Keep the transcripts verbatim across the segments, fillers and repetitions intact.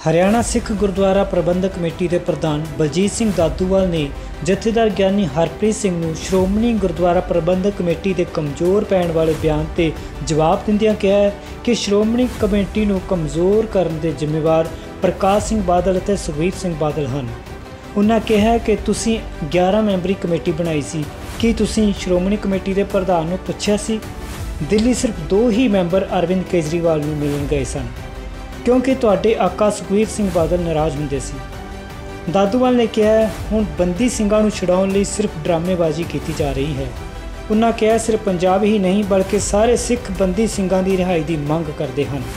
हरियाणा सिख गुरुद्वारा प्रबंधक कमेटी के प्रधान बलजीत सिंह दादूवाल ने जथेदार ज्ञानी हरप्रीत सिंह नूं श्रोमणी गुरुद्वारा प्रबंधक कमेटी के कमज़ोर पैण वाले बयान ते जवाब दिंदियां कहा है कि श्रोमणी कमेटी नूं कमज़ोर करन दे जिम्मेवार प्रकाश सिंह बादल ते सुखबीर सिंह बादल हैं। उन्होंने कहा है कि तुसीं ग्यारह मैंबरी कमेटी बनाई सी, कि तुसीं श्रोमणी कमेटी के प्रधान नूं पुछया सी? दिल्ली सिर्फ दो ही मैंबर अरविंद केजरीवाल नूं मिलन गए सन क्योंकि तुहाडे आका सुखबीर सिंह बादल नाराज़ हुंदे सी। दादूवाल ने कहा हुण बंदी ਸਿੰਘਾਂ ਨੂੰ ਛੁਡਾਉਣ ਲਈ सिर्फ ड्रामेबाजी की जा रही है। उन्होंने कहा सिर्फ पंजाब ही नहीं बल्कि सारे सिख बंदी ਸਿੰਘਾਂ की रिहाई की मंग करते हैं।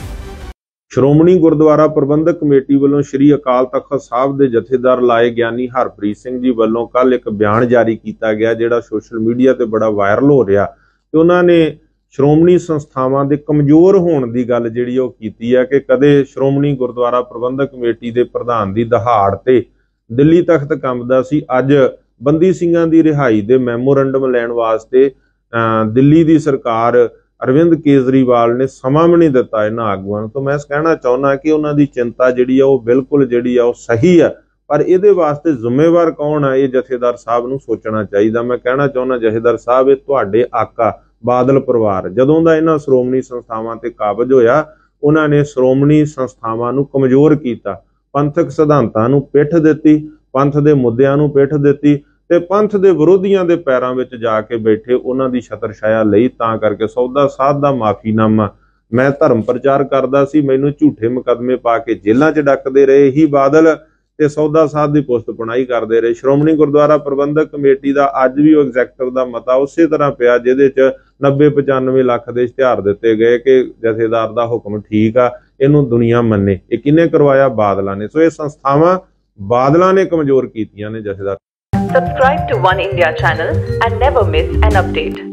श्रोमणी गुरुद्वारा प्रबंधक कमेटी वालों श्री अकाल तख्त साहब के जथेदार लाए ज्ञानी हरप्रीत सिंह जी वालों कल एक बयान जारी किया गया जिहड़ा सोशल मीडिया ते बड़ा वायरल हो रहा। तो उन्होंने श्रोमणी संस्थावां दे कमज़ोर होने की गल जिहड़ी ओह कीती है कि कदे श्रोमणी गुरुद्वारा प्रबंधक कमेटी के प्रधान की दहाड़ ते दिल्ली तख्त कंबदा सी, अज बंदी ਸਿੰਘਾਂ की रिहाई के मैमोरेंडम लैण वास्ते दिल्ली की सरकार अरविंद केजरीवाल ने समा भी नहीं दिता इन्हां आगूआं नूं। तो मैं कहना चाहुंदा कि उन्हां दी चिंता जिहड़ी आ ओह बिल्कुल जिहड़ी आ ओह सही है, पर इहदे वास्ते जिम्मेवार कौन है ये जथेदार साहब नूं सोचना चाहिए। मैं कहना चाहुंदा जथेदार साहब ये तुहाडे आका बादल परिवार जदों दा इन्हां श्रोमणी संस्थावां ते काबज होया, उन्हां ने श्रोमणी संस्थावां नूं कमज़ोर कीता, पंथक सिद्धांतां नूं पिठ दित्ती, पंथ दे मुद्दिआं नूं पिठ दित्ती ते पंथ दे विरोधियां दे पैरां विच जाके बैठे उन्हां दी छतर छाया लई। तां करके सौदा साध दा माफीनामा मैं धर्म प्रचार करदा सी, मैनूं झूठे मुकदमे पा के जेलां च डकदे रहे ही बादल ते सौदा साध की पुस्त पुनाई करते रहे। श्रोमणी गुरुद्वारा प्रबंधक कमेटी का अज भी एग्जैक्टिव का मता उस तरह पिया जिहदे च नब्बे पचानवे लख के इश्तिहार दिते गए कि जथेदार का हुक्म ठीक आ, इनू दुनिया मन्ने। ये किने करवाया? बादलों ने। सो ये संस्थावां बादलों ने कमजोर कीतियां ने जथेदार। Subscribe to One India channel and never miss an update.